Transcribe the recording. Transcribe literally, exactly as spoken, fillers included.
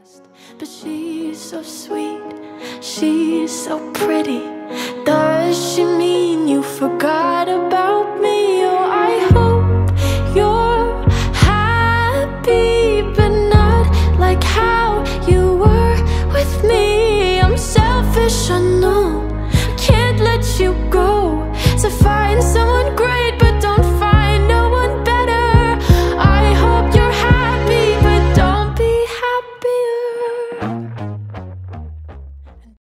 But she's so sweet, she's so pretty. Does she mean you forgot about